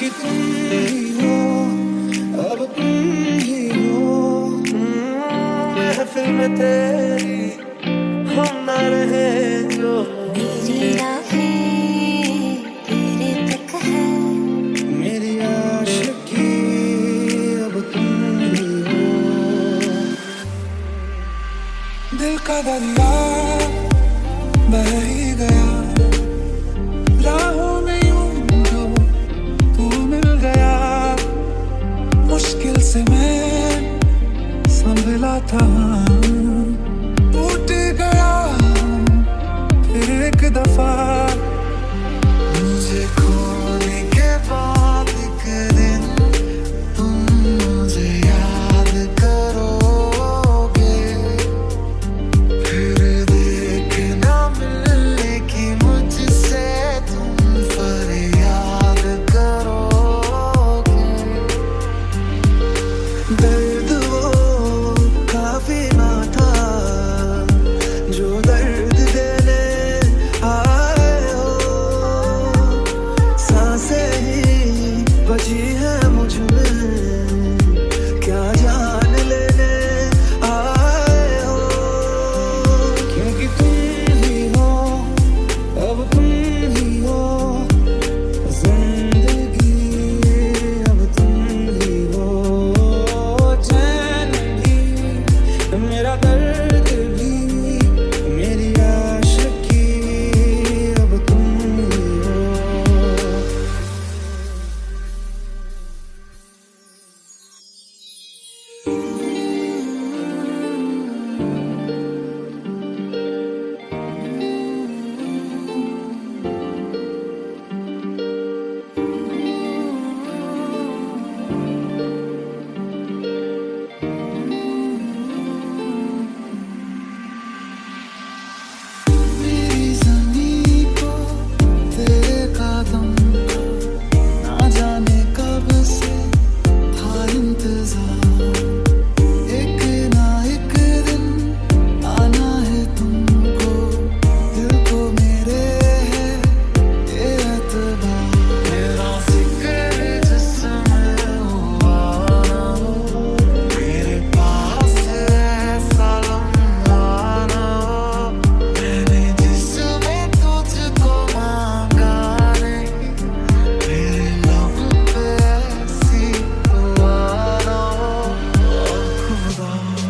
क्योंकि तुम ही हो, अब तुम ही हो। महफिल में तेरी हम ना रहे जो, मेरी राहें तेरे तक है, मेरी आशिकी अब तुम ही हो। दिल का दरिया बह ही गया, राहों में यूं जो तू मिल गया। मुश्किल से मैं संभला था, टूट गया फिर एक दफा। मुझे खोने के बाद एक दिन तुम मुझे याद करोगे, फिर देखना मिलने की मुझसे तुम फरियाद करोगे। दर्द वो काफी ना था जो दर्द देने आए हो, सांसें ही बची है मुझ में, क्या जान लेने आए हो। क्योंकि तुम ही हो, अब तुम ही हो, जिंदगी अब तुम ही हो। चैन भी मेरा दर्द भी, मेरी आशिकी अब तुम ही हो। मेरी ज़मीं को तेरे कदम का ना जाने कब से था इंतज़ार। एक ना एक दिन आना है तुमको, दिल को मेरे है ये एतबार। मेरा ज़िक्र जिसमें हुआ ना हो, मेरे पास ऐसा लम्हा ना हो। मैंने जिसमें तुझको मांगा नहीं, मेरे लब पे ऐसी दुआ ना हो। खुदा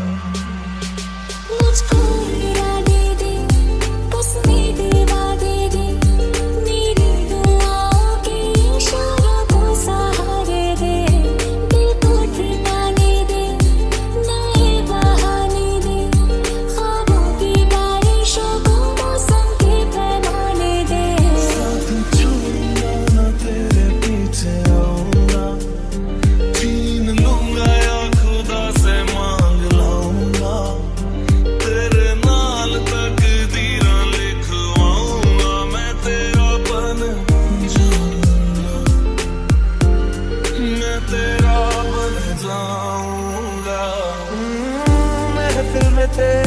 मुझको इरादे दे, बस मेरे वादे दे, मेरी दुआओं के इशारों को सहारे दे। दिल को ठिकाने दे, नए बहाने दे, ख्वाबों की बारिशों को मौसम के पैमाने दे। साथ छूंगा ना तेरे पीछे आऊंगा, छीन लूंगा या खुदा से मांग लाऊंगा। तेरे नाल तकदीरां लिखवाऊंगा, मैं तेरा बन जाऊंगा, मैं तेरा बन जाऊंगा। महफिल में तेरे